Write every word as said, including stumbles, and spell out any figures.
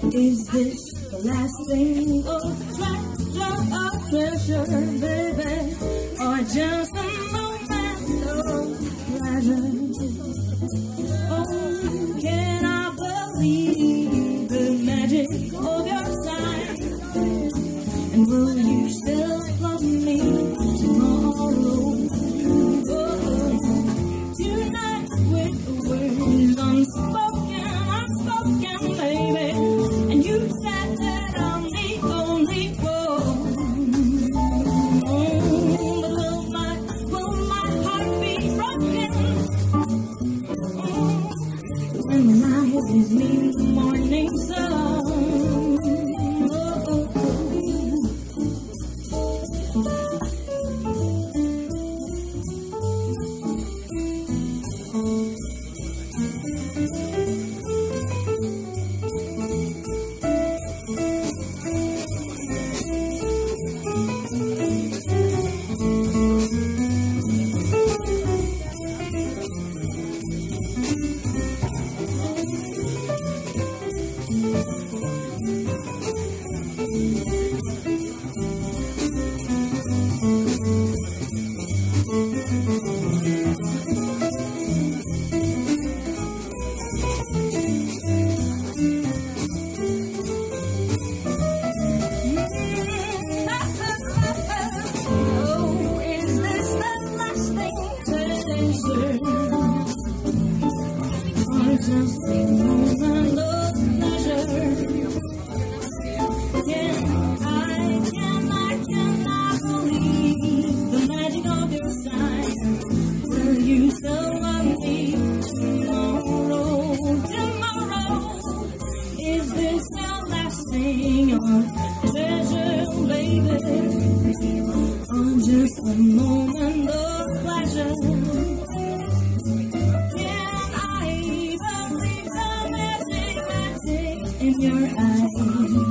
Is this the last thing of treasure, of treasure, baby, or just a moment of pleasure? Oh, can I believe the magic of your sign? And will you still love me tomorrow? Oh, tonight with words unspoken, unspoken, baby. And you said that I'm the only one. Oh, but will my, will my heart be broken? Oh, when my head is me the morning sun. Just a moment of pleasure. Can I, can I, can I believe the magic of your sign? Will you still love me tomorrow? Tomorrow, is this the last thing of treasure, baby? Or just a moment of pleasure? In your eyes.